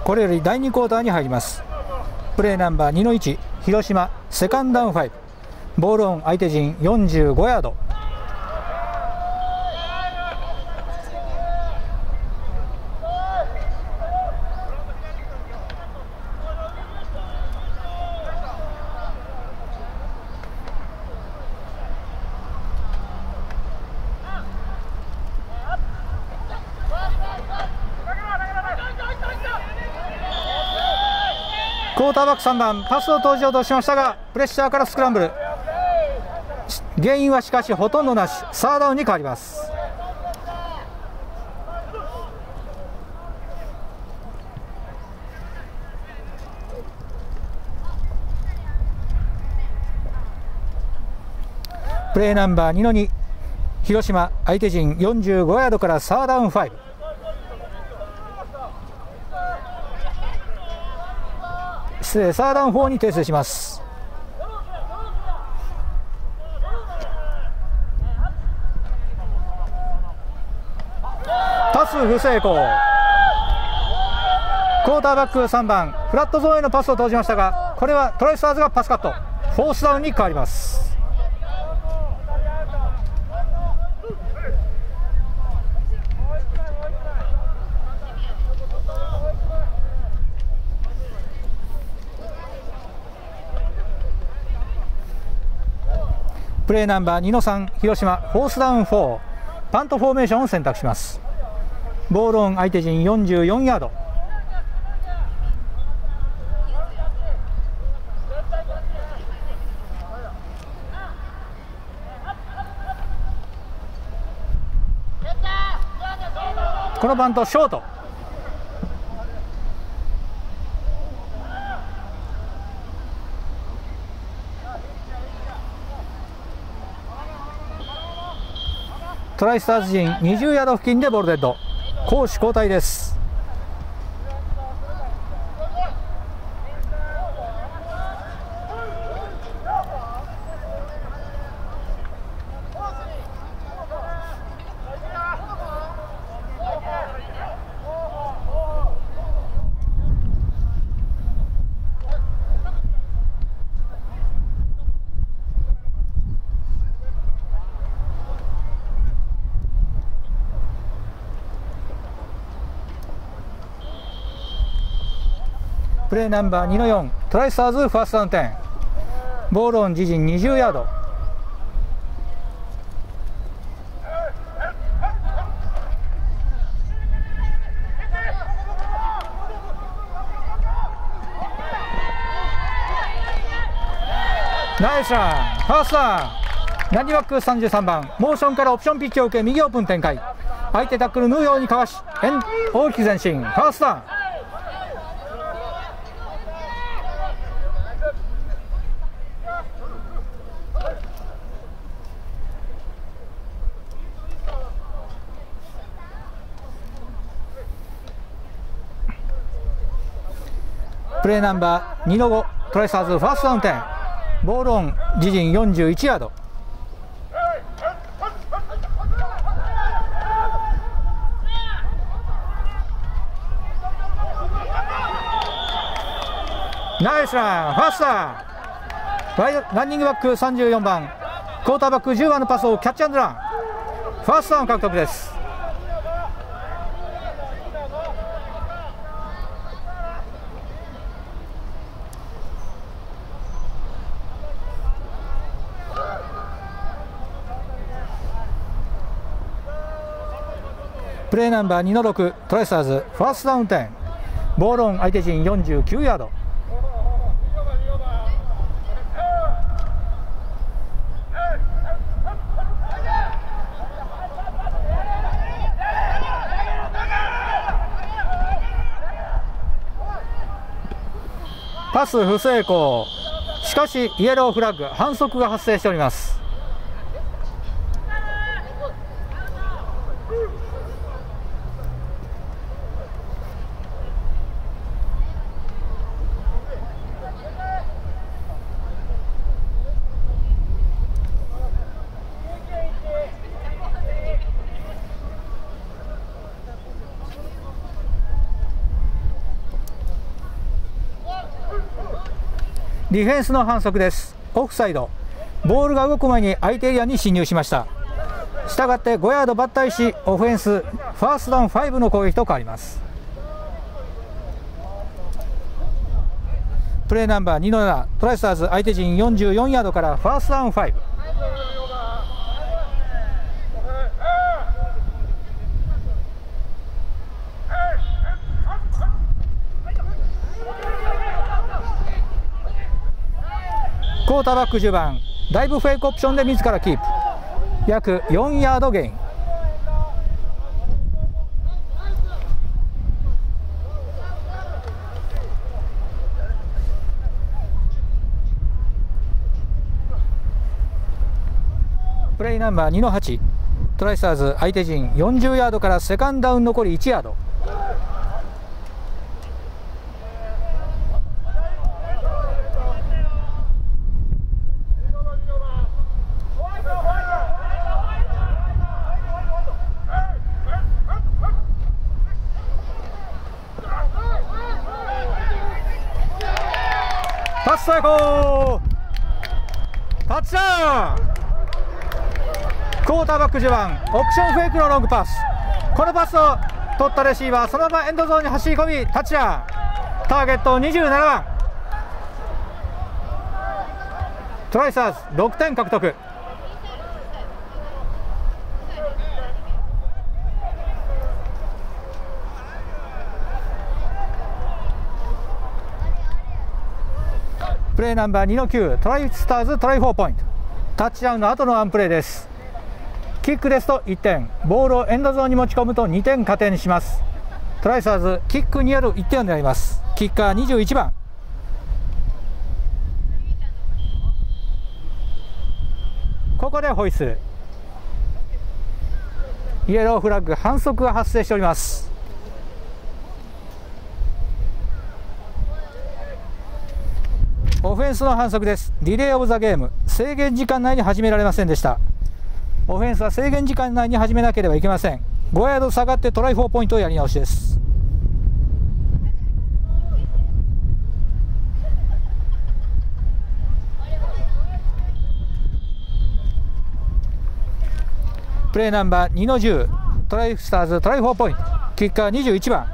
これより第2クォーターに入ります。プレーナンバー2の1、広島セカンドダウン5、ボールオン相手陣45ヤード。クォーターバック3番、パスを投じようとしましたがプレッシャーからスクランブル。原因はしかしほとんどなし、サードダウンに変わります。プレーナンバー2の2、広島相手陣45ヤードからサードダウン5。失礼、サードダウン4に訂正します。パス不成功。クォーターバック3番、フラットゾーンへのパスを投じましたがこれはトライスターズがパスカット、フォースダウンに変わります。プレーナンバー2の3、広島フォースダウン4、パントフォーメーションを選択します。ボールオン相手陣44ヤード。このバントショート。トライスターズ陣20ヤード付近でボールデッド。攻守交代です。プレーナンバー2の4、トライスターズファーストダウン10、ボールオン自陣20ヤード。ナイスラン、ファーストダウン。ランニングバック33番、モーションからオプションピッチを受け右オープン展開、相手タックル縫うようにかわし大きく前進、ファーストダウン。プレーナンバー2の5、トライスターズファーストダウン10、ボールオン自陣41ヤード。ナイスラン、ファーストダウン。ランニングバック34番、クォーターバック10番のパスをキャッチアンドラン、ファーストダウン獲得です。プレーナンバー2の6、トライスターズファーストダウン10、ボールオン相手陣49ヤード。パス不成功。しかしイエローフラッグ、反則が発生しております。 ディフェンスの反則です。オフサイド。ボールが動く前に相手エリアに侵入しました。したがって5ヤード抜体し、オフェンスファーストダウン5の攻撃と変わります。プレーナンバー2の7、トライスターズ相手陣44ヤードからファーストダウン5。クォーターバック10番、ダイブフェイクオプションで自らキープ、約4ヤードゲイン。プレイナンバー2の8、トライスターズ相手陣40ヤードからセカンドダウン残り1ヤード。パス成功、タッチダウン。クォーターバック10番、オプションフェイクのロングパス。このパスを取ったレシーバーそのままエンドゾーンに走り込みタッチダウン。ターゲット27番。トライスターズ6点獲得。プレーナンバー2の9、トライスターズトライ4ポイント。タッチダウンの後のワンプレーです。キックですと1点、ボールをエンドゾーンに持ち込むと2点加点します。トライスターズキックによる1点を狙います。キッカー21番。ここでホイッスル。イエローフラッグ、反則が発生しております。オフェンスの反則です。ディレイオブザゲーム、制限時間内に始められませんでした。オフェンスは制限時間内に始めなければいけません。5ヤード下がってトライ4ポイントをやり直しです。プレーナンバー2の10、トライスターズトライ4ポイント。キッカー21番。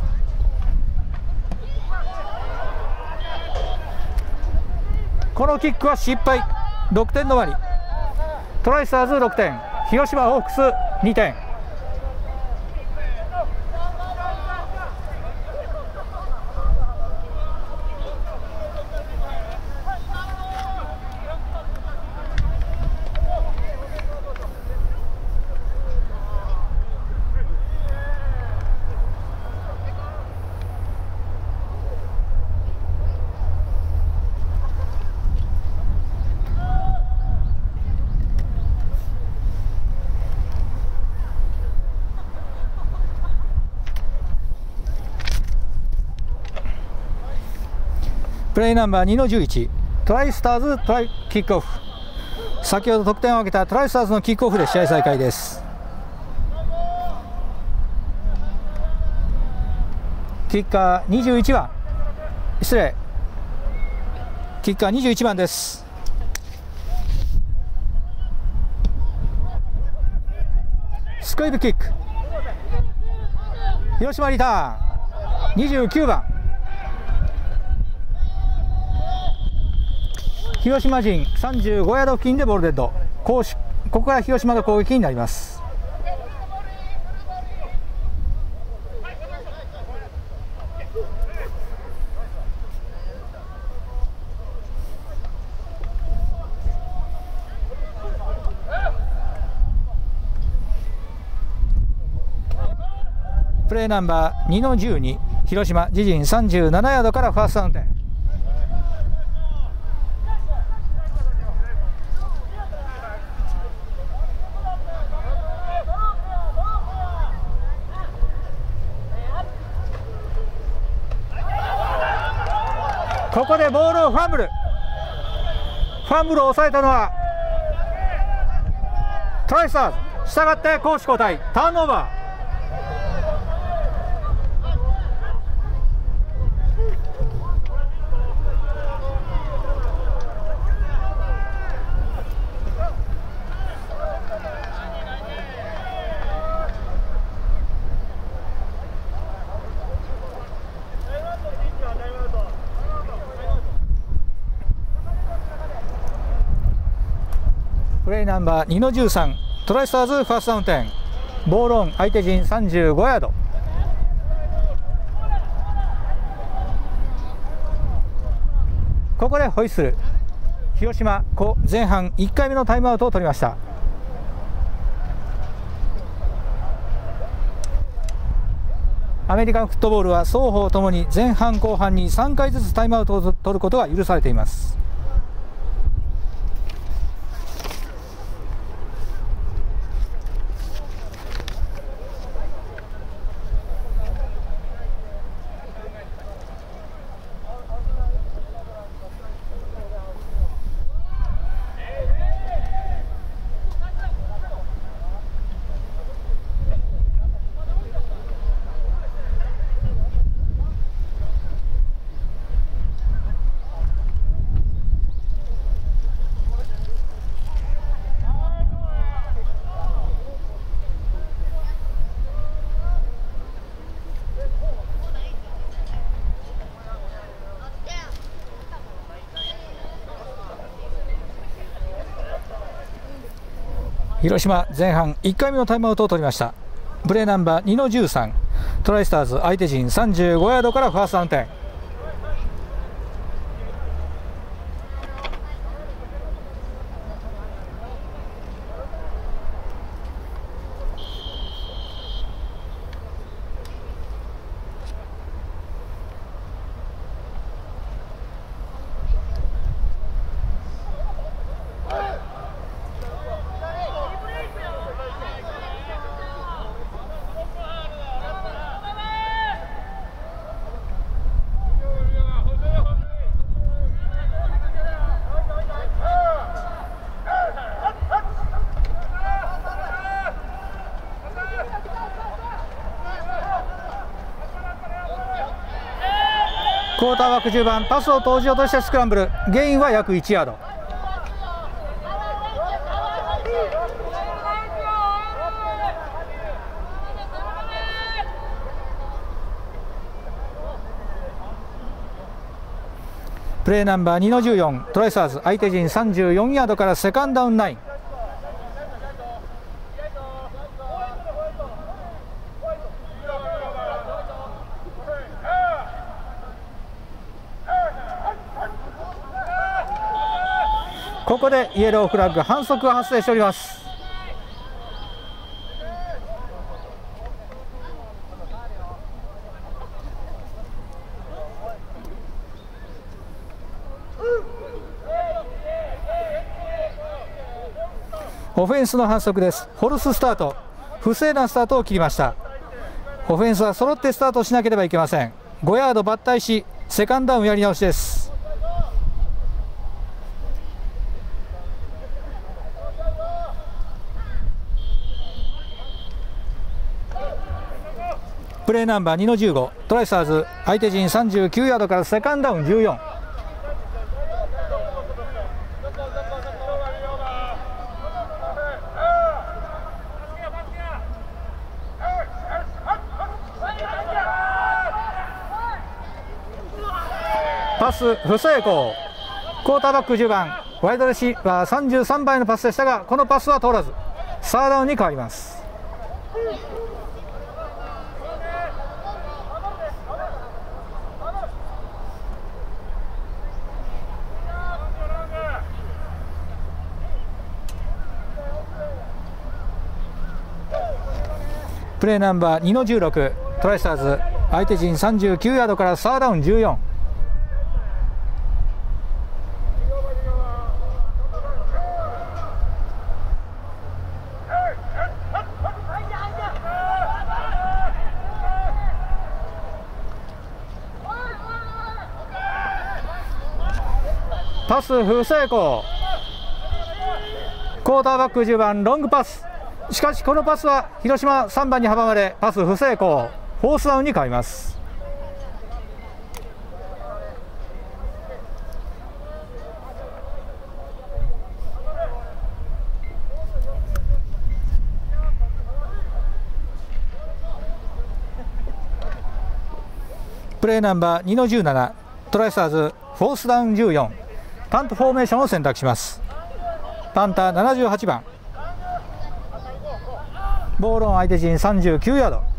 このキックは失敗、6点止まり。トライスターズ6点、広島ホークス2点。プレイナンバー2の11、トライスターズトライキックオフ。先ほど得点を挙げたトライスターズのキックオフで試合再開です。キッカー21番、失礼、キッカー21番です。スクイブキック、広島リターン29番。広島陣35ヤード付近でボールデッド。ここから広島の攻撃になります。プレーナンバー2の12、広島自陣37ヤードからファーストダウン点。ここでボールをファンブルを抑えたのはトライスターズ。したがって攻守交代、ターンオーバー。 プレーナンバー2の13、トライスターズファーストダウン10、ボールオン、相手陣35ヤード。ここでホイッスル。広島前半1回目のタイムアウトを取りました。アメリカンフットボールは双方ともに前半後半に3回ずつタイムアウトを取ることが許されています。広島前半1回目のタイムアウトを取りました。プレーナンバー2の13、トライスターズ相手陣35ヤードからファーストダウン10。クォーターバック10番、パスを投じようとしたスクランブル、ゲインは約1ヤード。プレーナンバー2の14、トライスターズ相手陣34ヤードからセカンドダウン9。ここでイエローフラッグ、反則が発生しております。オフェンスの反則です。ホルススタート、不正なスタートを切りました。オフェンスは揃ってスタートしなければいけません。5ヤード抜退し、セカンドダウンやり直しです。プレーナンバー2の15、トライスターズ相手陣39ヤードからセカンドダウン14。パス不成功。クォーターバック10番、ワイドレシーバー33番へのパスでしたが、このパスは通らず、サードダウンに変わります。プレーナンバー2の16、トライスターズ相手陣39ヤードからサードダウン14。パス不成功。クォーターバック10番、ロングパス。しかしこのパスは広島3番に阻まれ、パス不成功。フォースダウンに変わります。プレーナンバー2の17、トライスターズフォースダウン14。パントフォーメーションを選択します。 パンター78番、ボールオン相手陣39ヤード。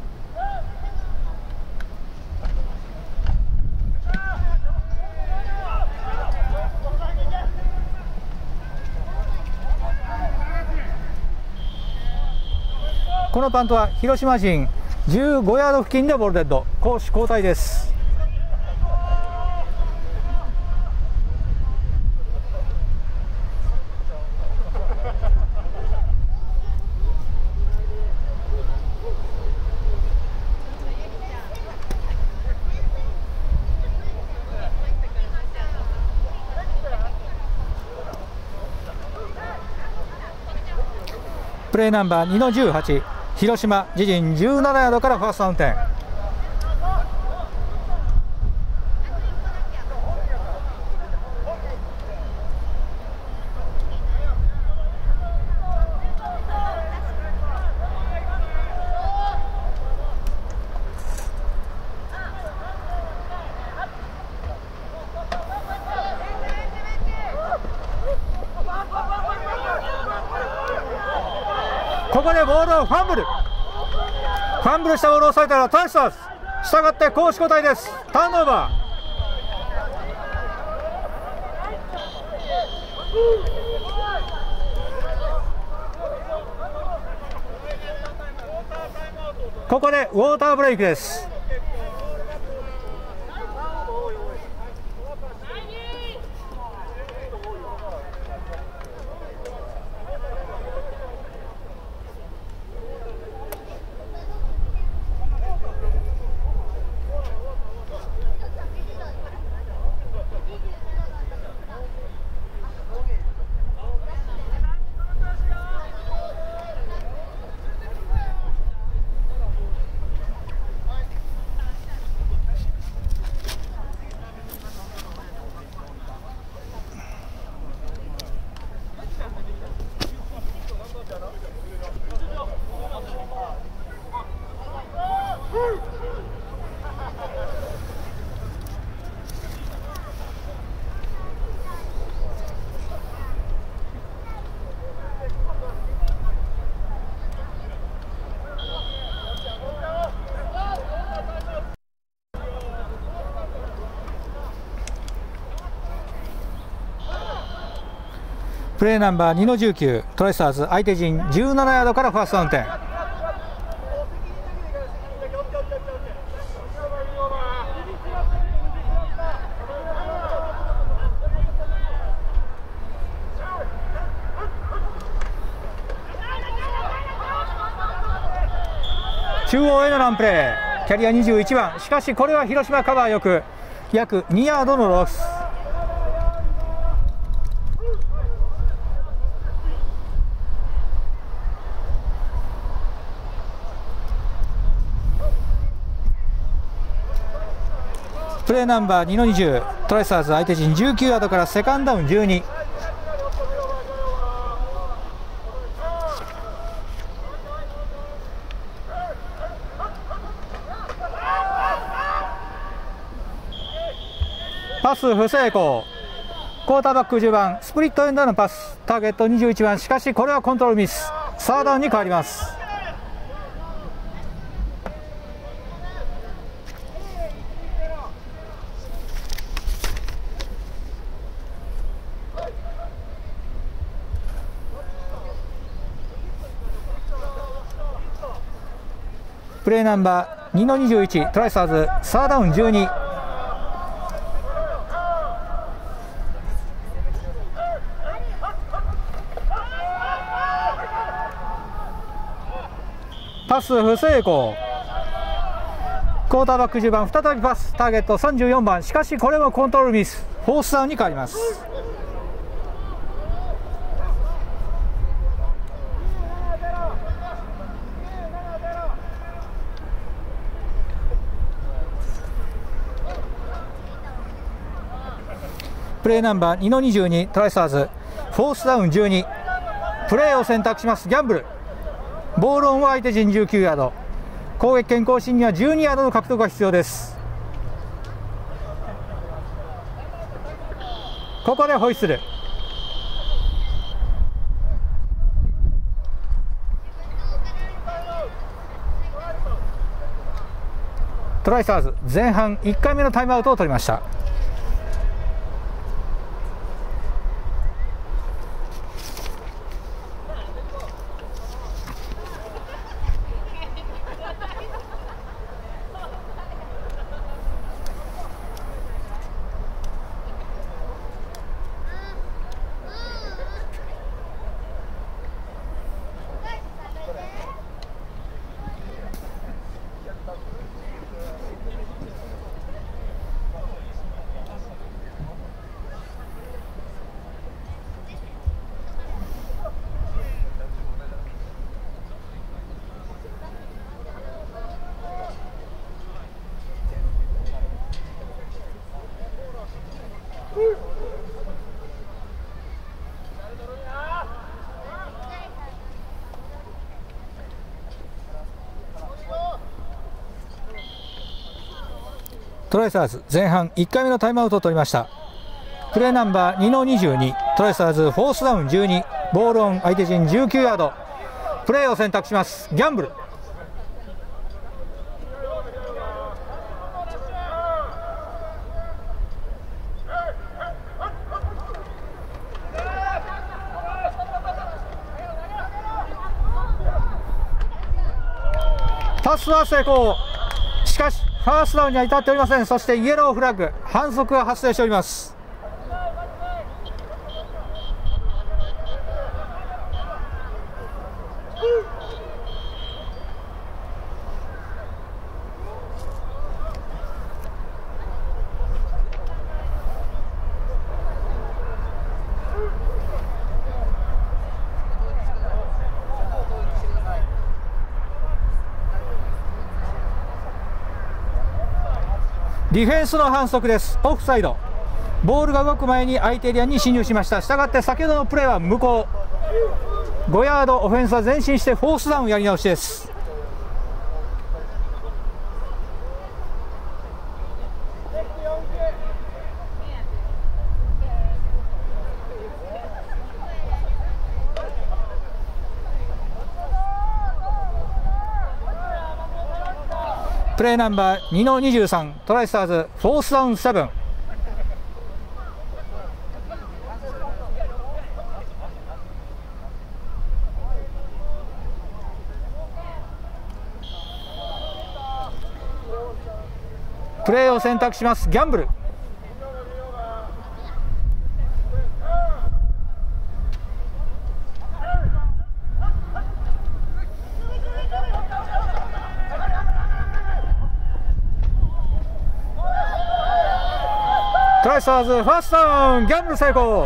このパントは広島陣15ヤード付近でボールデッド、攻守交代です。プレーナンバー2の18、広島自陣17ヤードからファーストダウン点。ここでボールをファンブルしたボールを抑えたらタイスターズ、したがって攻守交代です。ターンオーバー。ここでウォーターブレイクです。プレーナンバー2の19、トライスターズ相手陣17ヤードからファーストダウン点。中央へのランプレー、キャリア21番、しかしこれは広島カバーよく約2ヤードのロス。プレーナンバー2の20、トライスターズ相手陣19ヤードからセカンドダウン12。パス不成功。クォーターバック10番、スプリットエンドのパス、ターゲット21番、しかしこれはコントロールミス。サードダウンに変わります。プレーナンバー2の21、トライスターズサードダウン12。パス不成功。クォーターバック10番、再びパス、ターゲット34番、しかしこれもコントロールミス。フォースダウンに変わります。プレーナンバー2の22、トライスターズフォースダウン12。プレーを選択します。ギャンブル。ボールオンは相手陣19ヤード、攻撃権更新には12ヤードの獲得が必要です。ここでホイッスル。 トライスターズ前半1回目のタイムアウトを取りました。トライスターズ前半1回目のタイムアウトを取りました。プレーナンバー2の22、トライスターズフォースダウン12、ボールオン相手陣19ヤード、プレーを選択します。ギャンブル。パスは成功。しかしファーストダウンには至っておりません。そしてイエローフラッグ、反則が発生しております。ディフェンスの反則です。オフサイド。ボールが動く前に相手エリアに侵入しました。したがって先ほどのプレーは無効。5ヤードオフェンスは前進してフォースダウンやり直しです。プレーナンバー2の23、トライスターズフォースダウン7。プレーを選択します。ギャンブル。トライスターズファーストダウン、ギャンブル成功。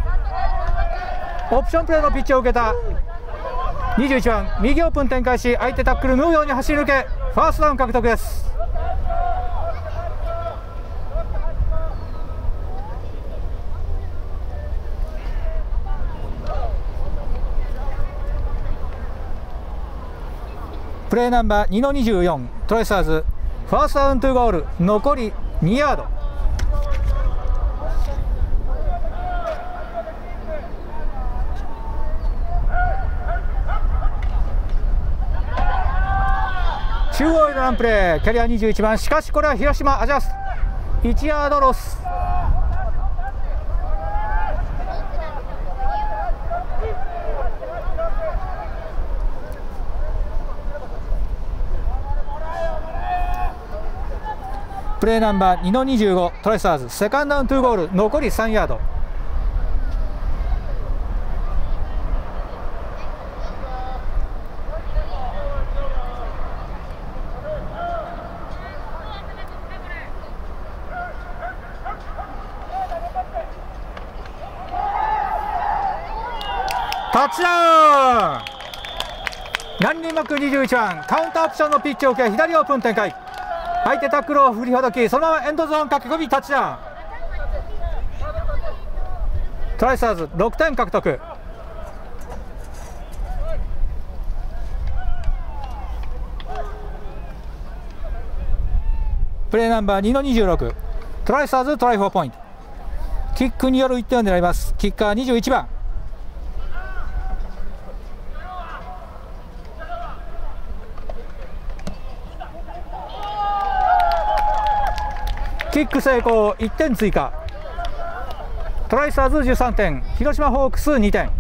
オプションプレーのピッチを受けた21番、右オープン展開し相手タックル縫うように走り抜けファーストダウン獲得です。プレーナンバー2の24、トライスターズファーストダウントゥーゴール、残り2ヤード。中央へのランプレー、キャリア21番、しかしこれは広島アジャスト、1ヤードロス。プレーナンバー2の25、トライスターズセカンドダウントゥーゴール、残り3ヤード。タッチダウン。ランニングバック21番、カウンターオプションのピッチを受け左オープン展開、相手タックルを振りほどきそのままエンドゾーン駆け込みタッチダウン。トライスターズ6点獲得。プレーナンバー2の26、トライスターズトライ4ポイント。キックによる1点を狙います。キッカー21番。 キック成功、1点追加。トライスターズ13点、広島ホークス2点。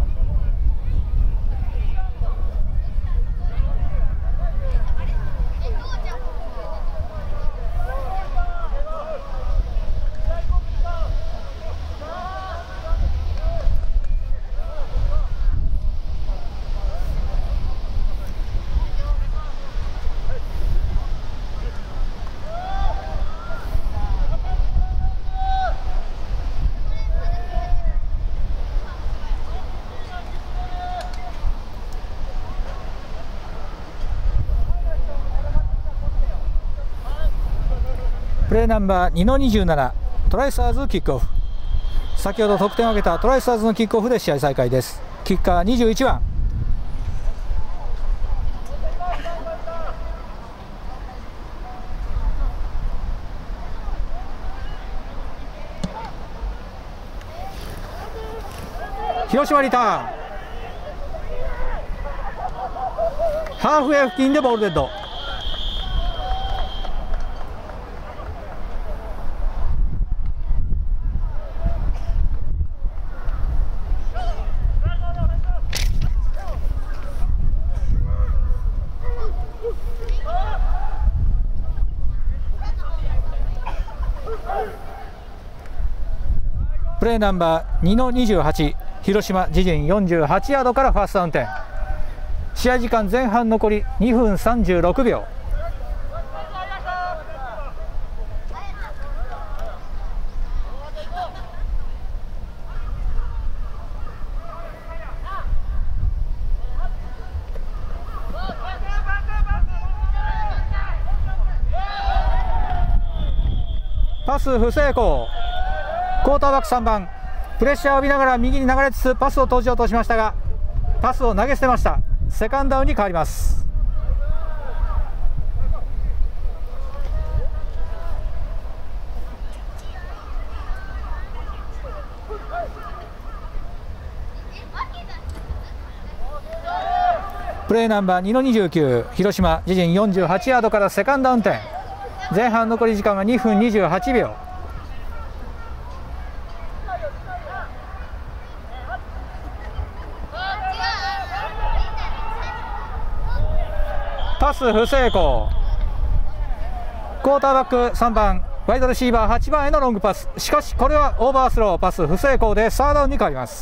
プレーナンバー2の27、トライスターズキックオフ。先ほど得点を挙げたトライスターズのキックオフで試合再開です。キッカー21番。広島リターン。ハーフウェイ付近でボールデッド。プレーナンバー2の28、広島自陣48ヤードからファーストダウン点。試合時間前半残り2分36秒。パス不成功。クォーターバック3番、プレッシャーを浴びながら右に流れつつパスを投じようとしましたが、パスを投げ捨てました。セカンドダウンに変わります。プレーナンバー2の29、広島自陣48ヤードからセカンドダウン点。前半残り時間は2分28秒。パス不成功。クォーターバック3番、ワイドレシーバー8番へのロングパス。しかしこれはオーバースロー、パス不成功でサードダウンに変わります。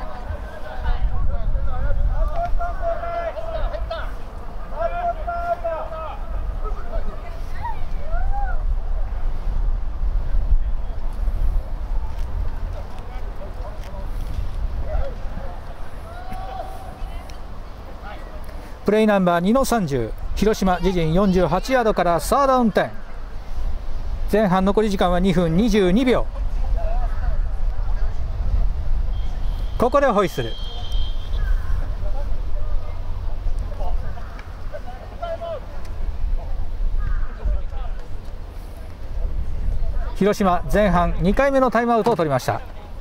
プレイナンバー2の30、広島自陣48ヤードからサードダウン点。前半残り時間は2分22秒。ここでホイッスル。広島前半2回目のタイムアウトを取りました。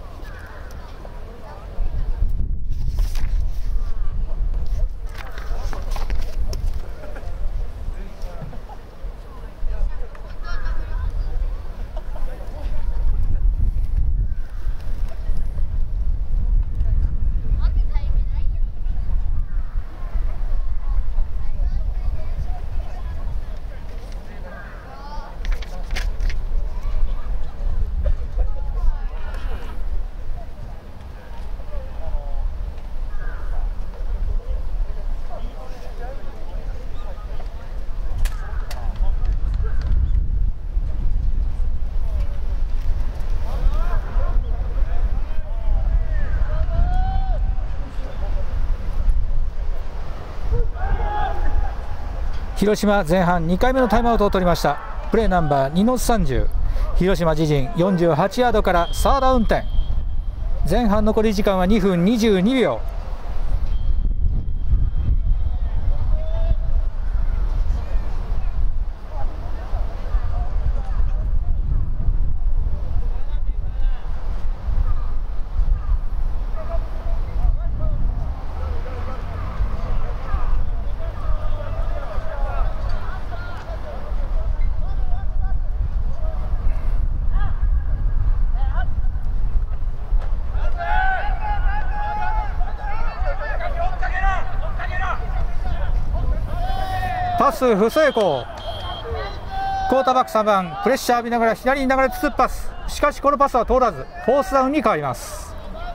広島前半2回目のタイムアウトを取りました。プレーナンバー2の30、広島自陣48ヤードからサードダウン点。前半残り時間は2分22秒。 ス不成功。クォーターバック3番プレッシャー浴びながら左に流れつつパス、しかしこのパスは通らずフォースダウンに変わります。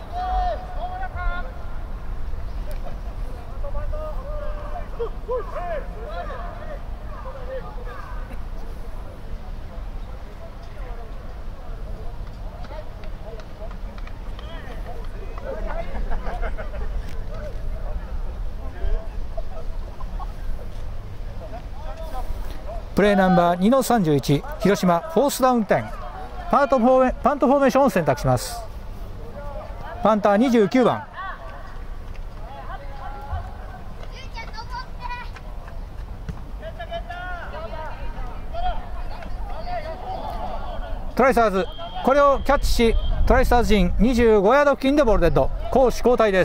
プレーナンバー2の31、広島フォースダウン10、パントフォーメーションを選択します。パンター29番。トライサーズ、これをキャッチし、トライサーズ陣25ヤード付近でボールデッド、攻守交代です。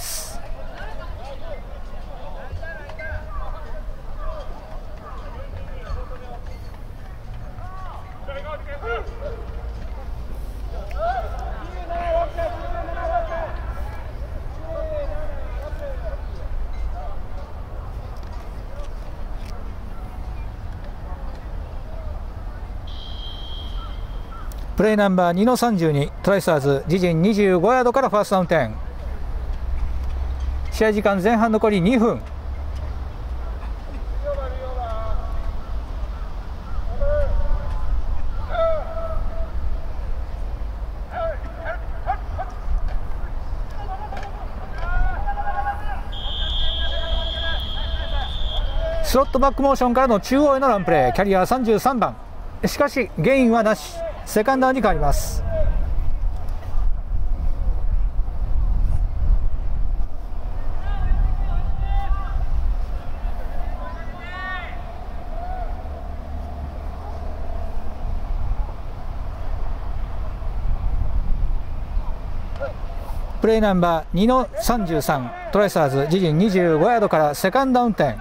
プレーナンバー2の32、トライサーズ自陣25ヤードからファーストダウン10。試合時間前半残り2分。スロットバックモーションからの中央へのランプレー、キャリア33番。しかしゲインはなし、セカンダーに変わります。プレーナンバー2の33、トライサーズ自陣25ヤードからセカンドダウン10。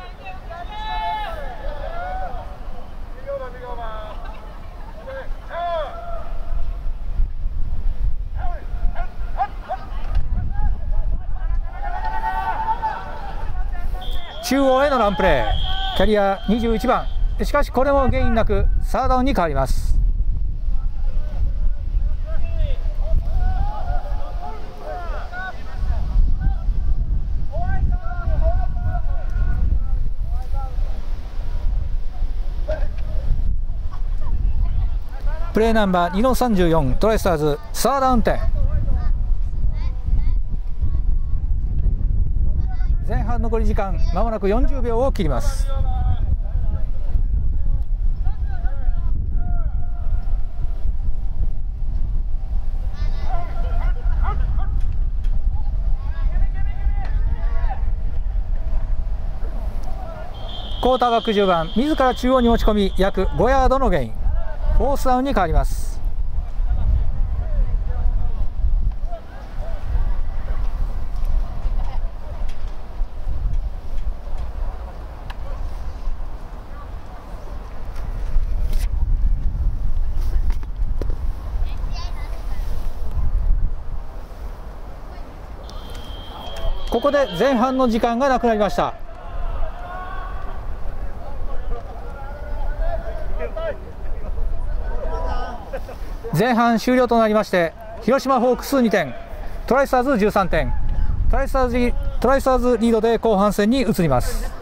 中央へのランプレー、キャリア21番。しかしこれもゲインなくサードダウンに変わります。プレーナンバー2の34、トライスターズサードダウン10。前半残り時間まもなく40秒を切ります。クォーターバック10番、自ら中央に持ち込み約5ヤードのゲイン、フォースダウンに変わります。ここで前半の時間がなくなりました。前半終了となりまして、広島ホークス2点、トライスターズ13点、トライスターズリードで後半戦に移ります。